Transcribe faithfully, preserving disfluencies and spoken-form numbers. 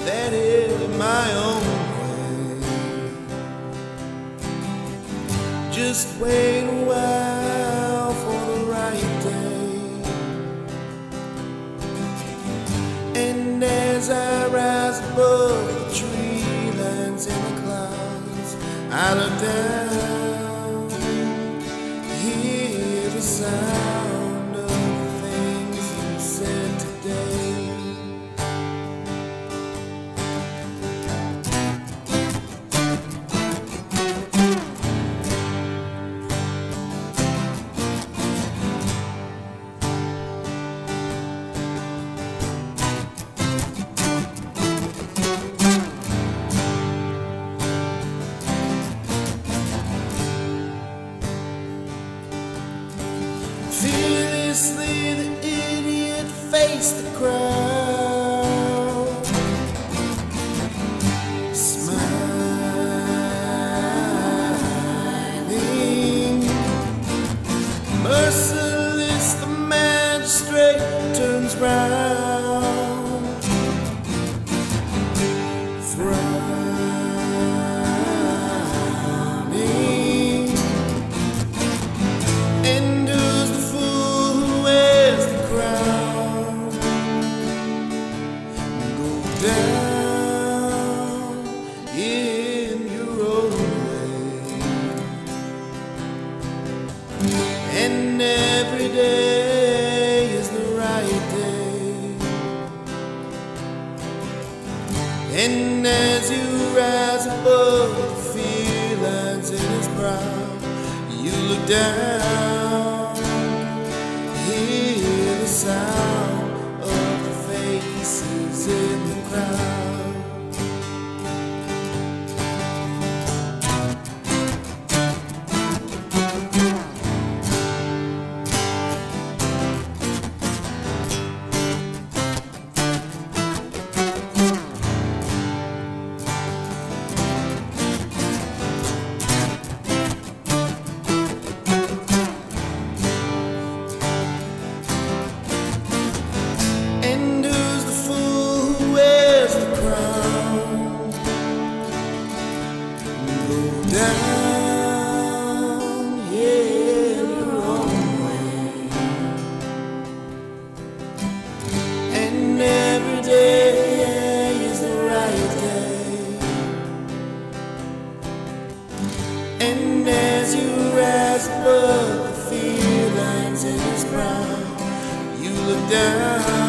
that is my own way. Just wait a while for the right day. And as I rise above the tree lands in the clouds, I look down, hear the sound of the things you said today. Fearlessly the idiot faced the crowd, smiling. Merciless the magistrate turns round, frowning. And down in your own way. And every day is the right day. And as you rise above the feelings in his brow, you look down, hear the sound of the faces in the crowd. And who's the fool who wears the crown? Go down, yeah, your own way. And every day is the right day. And as you rise above the feelings in his brow, you look down,